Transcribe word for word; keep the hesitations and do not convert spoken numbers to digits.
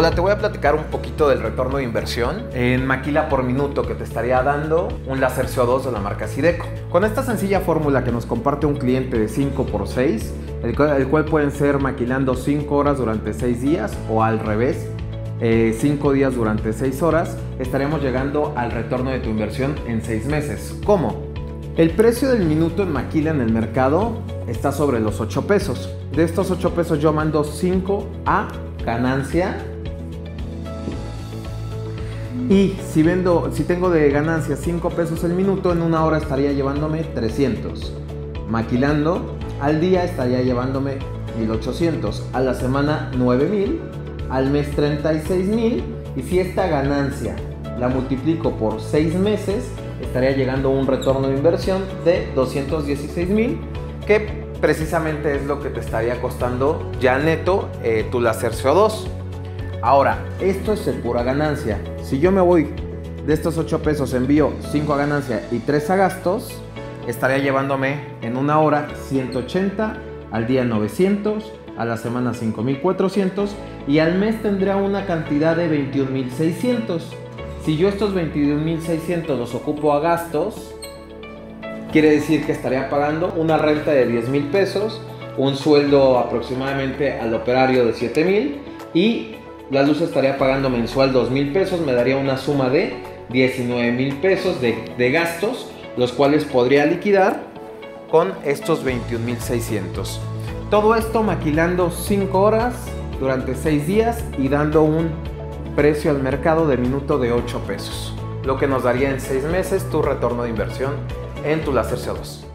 Hola, te voy a platicar un poquito del retorno de inversión en maquila por minuto que te estaría dando un láser C O dos de la marca Sideco. Con esta sencilla fórmula que nos comparte un cliente de cinco por seis, el cual, el cual pueden ser maquilando cinco horas durante seis días o al revés, eh, cinco días durante seis horas, estaríamos llegando al retorno de tu inversión en seis meses. ¿Cómo? El precio del minuto en maquila en el mercado está sobre los ocho pesos. De estos ocho pesos yo mando cinco a ganancia. Y si vendo, si tengo de ganancia cinco pesos el minuto, en una hora estaría llevándome trescientos. Maquilando, al día estaría llevándome mil ochocientos. A la semana nueve mil. Al mes treinta y seis mil. Y si esta ganancia la multiplico por seis meses, estaría llegando a un retorno de inversión de doscientos dieciséis mil, que precisamente es lo que te estaría costando ya neto eh, tu láser C O dos. Ahora, esto es en pura ganancia. Si yo me voy de estos ocho pesos, envío cinco a ganancia y tres a gastos, estaría llevándome en una hora ciento ochenta, al día novecientos, a la semana cinco mil cuatrocientos y al mes tendría una cantidad de veintiún mil seiscientos. Si yo estos veintiún mil seiscientos los ocupo a gastos, quiere decir que estaría pagando una renta de diez mil pesos, un sueldo aproximadamente al operario de siete mil y la luz estaría pagando mensual dos mil pesos, me daría una suma de diecinueve mil pesos de, de gastos, los cuales podría liquidar con estos veintiún mil seiscientos. Todo esto maquilando cinco horas durante seis días y dando un precio al mercado de minuto de ocho pesos, lo que nos daría en seis meses tu retorno de inversión en tu láser C O dos.